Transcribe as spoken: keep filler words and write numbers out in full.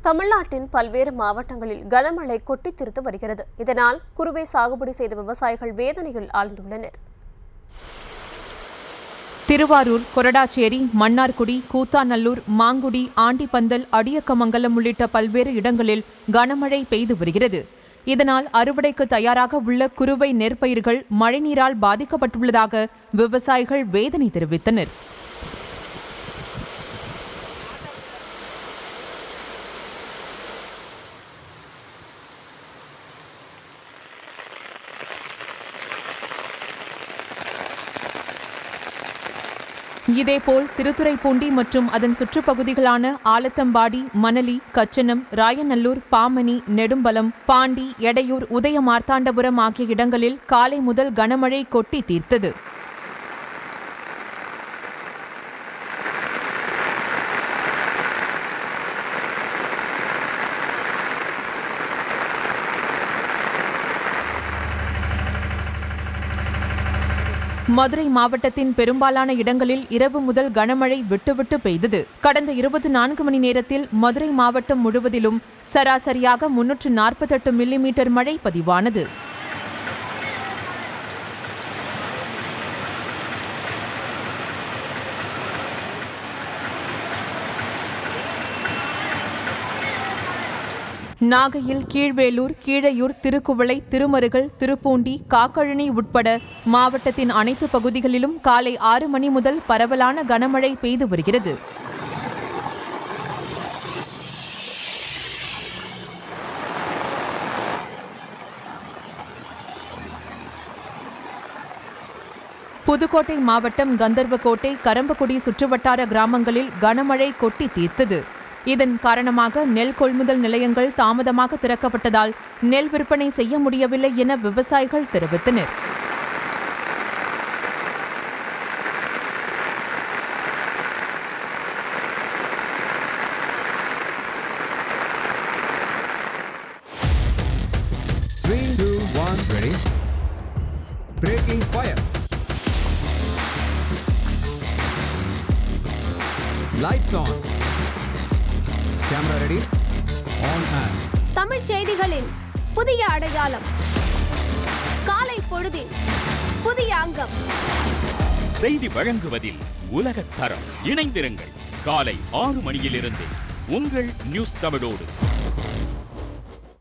தமிழ்நாட்டின் பல்வேறு மாவட்டங்களில் கனமழை கொட்டித் தீர்த்து வருகிறது. இதனால் குறுவை சாகுபடி செய்த விவசாயிகள் வேதனையில் ஆழ்ந்துள்ளனர். திருவாரூர், கொரடாச்சேரி, மன்னார்குடி, கூத்தாநல்லூர், மாங்குடி, ஆண்டிப்பந்தல், அடியக்கமங்கலம் உள்ளிட்ட பல்வேறு இடங்களில் கனமழை பெய்து வருகிறது. இதனால் அறுவடைக்கு தயாராக உள்ள குறுவை நெற்பயிர்கள் மழைநீரால் பாதிக்கப்பட்டுள்ளதாக விவசாயிகள் வேதனை தெரிவித்தனர். இதேபோல் திருத்துறைப்பூண்டி மற்றும் அதன் சுற்றுப்பகுதிகளான ஆலத்தம்பாடி, மணலி, கச்சனம், ராயநல்லூர், பாமணி, நெடும்பலம், பாண்டி, எடையூர், உதயமார்த்தாண்டபுரம் ஆகிய இடங்களில் காலை முதல் கனமழை கொட்டி தீர்த்தது. மதுரை மாவட்டத்தின் பெரும்பாலான இடங்களில் இரவு முதல் கனமழை விட்டுவிட்டு பெய்தது. கடந்த இருபத்தி நான்கு மணி நேரத்தில் மதுரை மாவட்டம் முழுவதிலும் சராசரியாக முன்னூற்று நாற்பத்தெட்டு மில்லிமீட்டர் மழை பதிவானது. நாகையில் கீழ்வேலூர், கீழையூர், திருக்குவளை, திருமருகல், திருப்பூண்டி, காக்கழனி உட்பட மாவட்டத்தின் அனைத்து பகுதிகளிலும் காலை ஆறு மணி முதல் பரவலான கனமழை பெய்து வருகிறது. புதுக்கோட்டை மாவட்டம் கந்தர்வக்கோட்டை, கரம்பக்குடி சுற்றுவட்டார கிராமங்களில் கனமழை கொட்டி தீர்த்தது. இதன் காரணமாக நெல் கொள்முதல் நிலையங்கள் தாமதமாக திறக்கப்பட்டதால் நெல் விற்பனை செய்ய முடியவில்லை என விவசாயிகள் தெரிவித்தனர். three, two, one, ready. Breaking fire. Lights on. Camera ready. On and. Tamil செய்திகளின் புதிய அடையாளம். காலை பொழுதின் புதிய அங்கம். செய்தி வழங்குவதில் உலகத் தரம். இணைந்திருங்கள். காலை ஆறு மணியிலிருந்து உங்கள் நியூஸ் தமிழோடு.